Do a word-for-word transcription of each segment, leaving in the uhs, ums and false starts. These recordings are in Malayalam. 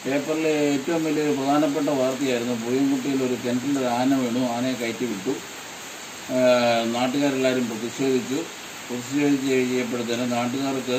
പേപ്പറിൽ ഏറ്റവും വലിയൊരു പ്രധാനപ്പെട്ട വാർത്തയായിരുന്നു. പൂയംകുട്ടിയിൽ ഒരു കിണറ്റിൽ ആന വീണു, ആനയെ കയറ്റി വിട്ടു. നാട്ടുകാരെല്ലാവരും പ്രതിഷേധിച്ചു. പ്രതിഷേധിച്ച് കഴിയുമ്പോഴത്തേന് നാട്ടുകാർക്ക്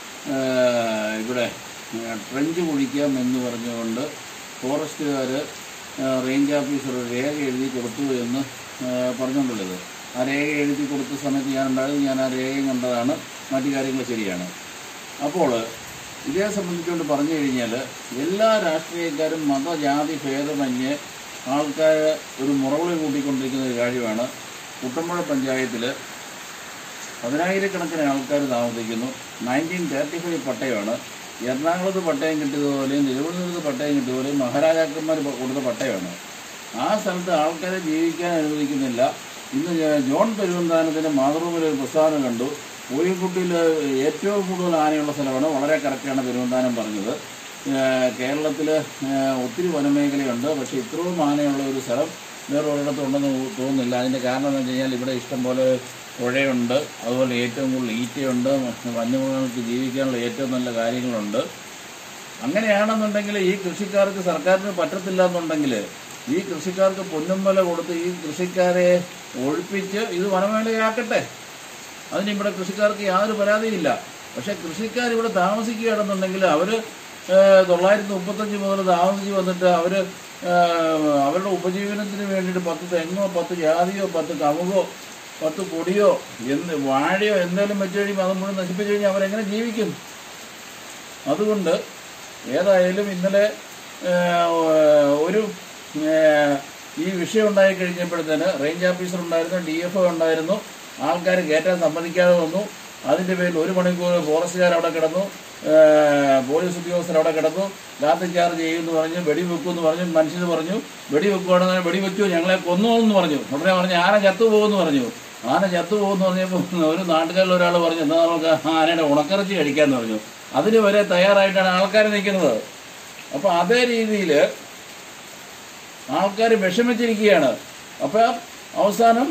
ഇവിടെ ട്രെഞ്ച് കുഴിക്കാം എന്ന് പറഞ്ഞുകൊണ്ട് ഫോറസ്റ്റുകാർ റേഞ്ച് ഓഫീസർ രേഖ എഴുതി കൊടുത്തു എന്ന് പറഞ്ഞുകൊണ്ടുള്ളത്. ആ രേഖ എഴുതി കൊടുത്ത സമയത്ത് ഞാൻ ഉണ്ടായത്, ഞാൻ ആ രേഖയും കണ്ടതാണ്, മറ്റു കാര്യങ്ങൾ ശരിയാണ്. അപ്പോൾ ഇതേ സംബന്ധിച്ചുകൊണ്ട് പറഞ്ഞു കഴിഞ്ഞാൽ എല്ലാ രാഷ്ട്രീയക്കാരും മതജാതി ഭേദമന്യേ ആൾക്കാർ ഒരു മുറവിളി കൂട്ടിക്കൊണ്ടിരിക്കുന്ന ഒരു കാര്യമാണ്. കുട്ടമ്പുഴ പഞ്ചായത്തിൽ പതിനായിരക്കണക്കിന് ആൾക്കാർ താമസിക്കുന്നു. നയൻറ്റീൻ തേർട്ടി ഫൈവ് പട്ടയമാണ്. എറണാകുളത്ത് പട്ടയം കിട്ടിയതുപോലെയും തിരുവനന്തപുരത്ത് പട്ടയം കിട്ടിയതുപോലെയും മഹാരാജാക്കന്മാർ കൊടുത്ത പട്ടയമാണ്. ആ സ്ഥലത്ത് ആൾക്കാരെ ജീവിക്കാൻ അനുവദിക്കുന്നില്ല. ഇന്ന് ജോൺ പെരുവന്താനത്തിൻ്റെ മാതൃഭൂമിയിൽ ഒരു പ്രസ്താവന കണ്ടു. പൂയംകുട്ടിയിൽ ഏറ്റവും കൂടുതൽ ആനയുള്ള സ്ഥലമാണ്. വളരെ കറക്റ്റാണ് പെരുവന്താനം പറഞ്ഞത്. കേരളത്തിൽ ഒത്തിരി വനമേഖലയുണ്ട്, പക്ഷേ ഇത്രയും ആനയുള്ള ഒരു സ്ഥലം വേറെ ഒരിടത്തും ഉണ്ടെന്ന് തോന്നുന്നില്ല. അതിൻ്റെ കാരണം എന്ന് വെച്ച് കഴിഞ്ഞാൽ ഇവിടെ ഇഷ്ടംപോലെ പുഴയുണ്ട്, അതുപോലെ ഏറ്റവും കൂടുതൽ ഈറ്റയുണ്ട്, വന്യമൃഗങ്ങൾക്ക് ജീവിക്കാനുള്ള ഏറ്റവും നല്ല കാര്യങ്ങളുണ്ട്. അങ്ങനെയാണെന്നുണ്ടെങ്കിൽ ഈ കൃഷിക്കാർക്ക് സർക്കാരിന് പറ്റത്തില്ല എന്നുണ്ടെങ്കിൽ ഈ കൃഷിക്കാർക്ക് പൊന്നും വില കൊടുത്ത് ഈ കൃഷിക്കാരെ ഒഴിപ്പിച്ച് ഇത് വനമേഖലയാക്കട്ടെ. അതിന് ഇവിടെ കൃഷിക്കാർക്ക് യാതൊരു പരാതിയില്ല. പക്ഷേ കൃഷിക്കാർ ഇവിടെ താമസിക്കുകയാണെന്നുണ്ടെങ്കിൽ അവർ തൊള്ളായിരത്തി മുപ്പത്തഞ്ച് മുതൽ താമസിച്ച് വന്നിട്ട് അവർ അവരുടെ ഉപജീവനത്തിന് വേണ്ടിയിട്ട് പത്ത് തെങ്ങോ പത്ത് ജാതിയോ പത്ത് കമുകോ പത്ത് പൊടിയോ എന്ത് വാഴയോ എന്തെങ്കിലും വെച്ച് കഴിയുമ്പോൾ അത് മുഴുവൻ നശിപ്പിച്ച് കഴിഞ്ഞാൽ അവരെങ്ങനെ ജീവിക്കും? അതുകൊണ്ട് ഏതായാലും ഇന്നലെ ഒരു ഈ വിഷയം ഉണ്ടായി കഴിഞ്ഞപ്പോഴത്തേന് റേഞ്ച് ഓഫീസർ ഉണ്ടായിരുന്നു, ഡി എഫ് ഒ ഉണ്ടായിരുന്നു. ആൾക്കാർ കയറ്റാൻ സമ്മതിക്കാതെ വന്നു. അതിൻ്റെ പേരിൽ ഒരു മണിക്കൂർ ഫോറസ്റ്റുകാർ അവിടെ കിടന്നു, പോലീസ് ഉദ്യോഗസ്ഥർ അവിടെ കിടന്നു. ലാത്തി ചാർജ് ചെയ്യുമെന്ന് പറഞ്ഞു, വെടിവെക്കുമെന്ന് പറഞ്ഞു. മനുഷ്യർ പറഞ്ഞു വെടിവെക്കുവാണെങ്കിൽ വെടിവെച്ചു, ഞങ്ങളെ കൊന്നു എന്ന് പറഞ്ഞു. ഉടനെ പറഞ്ഞു ആന ചത്തുപോകുമെന്ന് പറഞ്ഞു. ആന ചത്തുപോകുമെന്ന് പറഞ്ഞപ്പോൾ ഒരു നാട്ടുകാരിൽ ഒരാൾ പറഞ്ഞു എന്നാൽ നമുക്ക് ആനയുടെ ഉണക്കിറച്ചി കഴിക്കാമെന്ന് പറഞ്ഞു. അതിന് വരെ തയ്യാറായിട്ടാണ് ആൾക്കാർ നിൽക്കുന്നത്. അപ്പോൾ അതേ രീതിയിൽ ആൾക്കാർ വിഷമിച്ചിരിക്കുകയാണ്. അപ്പോൾ അവസാനം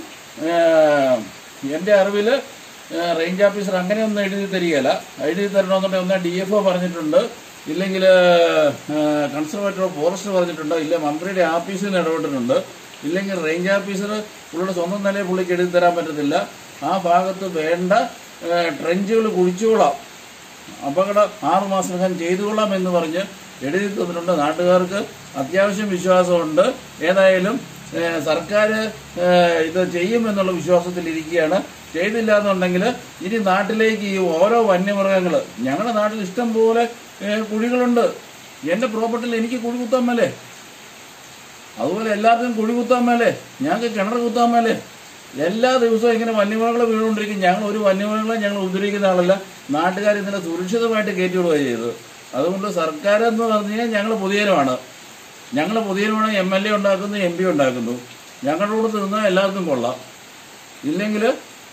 എൻ്റെ അറിവിൽ റേഞ്ച് ഓഫീസർ അങ്ങനെയൊന്നും എഴുതി തരികയില്ല. എഴുതി തരണമെന്നുണ്ടെങ്കിൽ ഒന്നേ ഡി എഫ് ഒ പറഞ്ഞിട്ടുണ്ട്, ഇല്ലെങ്കിൽ കൺസർവേറ്റർ ഓഫ് ഫോറസ്റ്റ് പറഞ്ഞിട്ടുണ്ട്, ഇല്ല മന്ത്രിയുടെ ഓഫീസിൽ നിന്ന് ഇടപെട്ടിട്ടുണ്ട്, ഇല്ലെങ്കിൽ റേഞ്ച് ഓഫീസർ പുള്ളിയുടെ സ്വന്തം നിലയിൽ പുള്ളിക്ക് എഴുതി തരാൻ പറ്റത്തില്ല. ആ ഭാഗത്ത് വേണ്ട ട്രെഞ്ചുകൾ കുഴിച്ചുകൊള്ളാം, അപകടം ആറു മാസത്തിനകം ചെയ്തുകൊള്ളാം എന്ന് പറഞ്ഞ് എഴുതി തന്നിട്ടുണ്ട്. നാട്ടുകാർക്ക് അത്യാവശ്യം വിശ്വാസമുണ്ട്. ഏതായാലും സർക്കാർ ഇത് ചെയ്യുമെന്നുള്ള വിശ്വാസത്തിലിരിക്കുകയാണ്. ചെയ്തില്ല എന്നുണ്ടെങ്കിൽ ഇനി നാട്ടിലേക്ക് ഈ ഓരോ വന്യമൃഗങ്ങൾ, ഞങ്ങളുടെ നാട്ടിൽ ഇഷ്ടം പോലെ കുഴികളുണ്ട്. എൻ്റെ പ്രോപ്പർട്ടിയിൽ എനിക്ക് കുഴി കുത്താൻ മേലേ, അതുപോലെ എല്ലാവർക്കും കുഴി കുത്താൻ മേലേ, ഞങ്ങൾക്ക് കിണർ കുത്താൻ മേലേ. എല്ലാ ദിവസവും ഇങ്ങനെ വന്യമൃഗങ്ങൾ വീണുകൊണ്ടിരിക്കും. ഞങ്ങൾ ഒരു വന്യമൃഗങ്ങളെ ഞങ്ങൾ ഉപദ്രവിക്കുന്ന ആളല്ല. നാട്ടുകാർ ഇന്നലെ സുരക്ഷിതമായിട്ട് കയറ്റിവിടുകയാണ് ചെയ്തത്. അതുകൊണ്ട് സർക്കാരെന്ന് പറഞ്ഞു കഴിഞ്ഞാൽ ഞങ്ങൾ പൊതുജനമാണ്. ഞങ്ങൾ പൊതുജനമാണ്. എം എൽ എ ഉണ്ടാക്കുന്നു, എം പി ഉണ്ടാക്കുന്നു. ഞങ്ങളുടെ കൂടെ നിന്നാൽ എല്ലാവർക്കും കൊള്ളാം. ഇല്ലെങ്കിൽ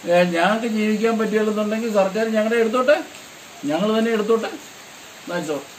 ഞങ്ങൾക്ക് ജീവിക്കാൻ പറ്റില്ലെന്നുണ്ടെങ്കിൽ സർക്കാർ ഞങ്ങളെ എടുത്തോട്ടെ, ഞങ്ങൾ തന്നെ എടുത്തോട്ടെ. That's all.